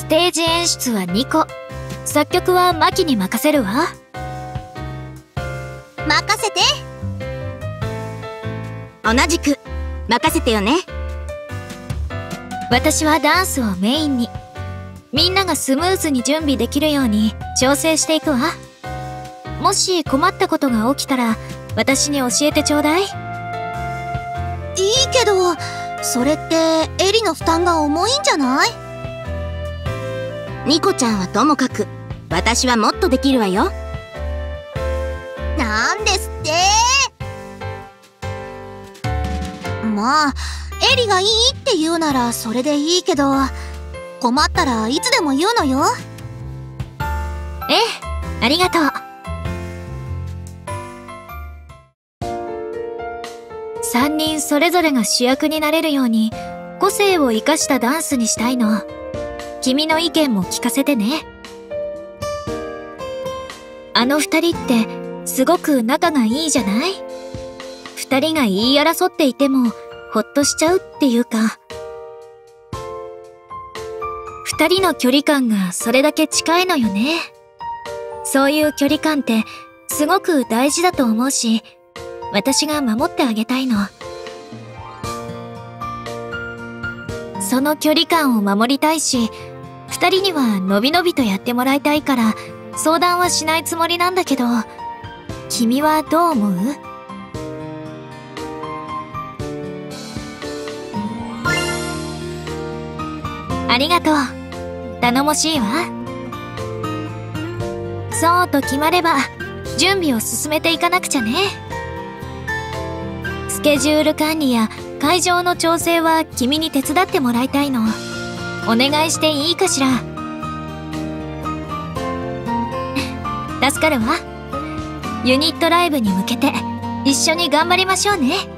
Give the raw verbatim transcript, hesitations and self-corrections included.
ステージ演出はニコ、作曲はマキに任せるわ。 任せて。 同じく任せてよね。 私はダンスをメインに、みんながスムーズに準備できるように調整していくわ。もし困ったことが起きたら私に教えてちょうだい。 いいけど、それってエリの負担が重いんじゃない？ ニコちゃんはともかく、私はもっとできるわよ。 なんですって。まあ、エリがいいって言うならそれでいいけど、困ったらいつでも言うのよ。 ええ、ありがとう。さんにんそれぞれが主役になれるように個性を生かしたダンスにしたいの。君の意見も聞かせてね。あの二人ってすごく仲がいいじゃない？二人が言い争っていてもほっとしちゃうっていうか、二人の距離感がそれだけ近いのよね。そういう距離感ってすごく大事だと思うし、私が守ってあげたいの。その距離感を守りたいし、二人にはのびのびとやってもらいたいから相談はしないつもりなんだけど、君はどう思う？ありがとう。頼もしいわ。そうと決まれば準備を進めていかなくちゃね。スケジュール管理や会場の調整は君に手伝ってもらいたいの。お願いしていいかしら。助かるわ。ユニットライブに向けて一緒に頑張りましょうね。